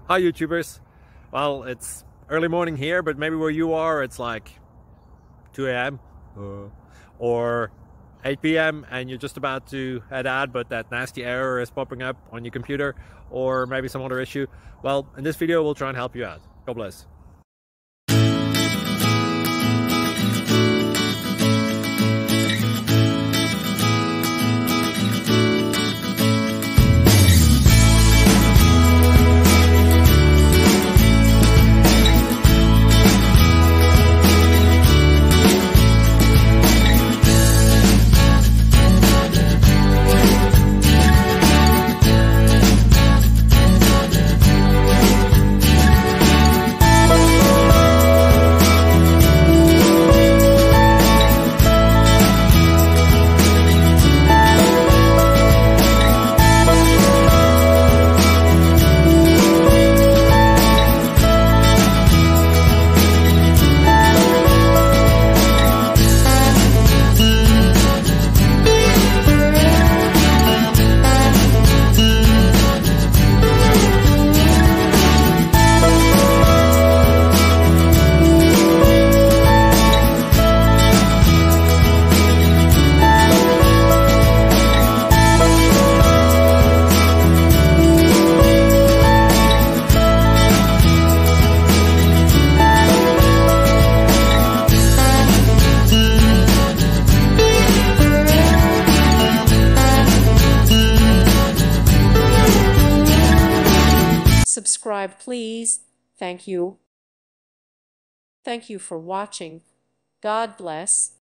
Hi YouTubers. Well, it's early morning here, but maybe where you are it's like 2 a.m. or 8 p.m. and you're just about to head out, but that nasty error is popping up on your computer, or maybe some other issue. Well, in this video we'll try and help you out. God bless. Subscribe, please. Thank you. Thank you for watching. God bless.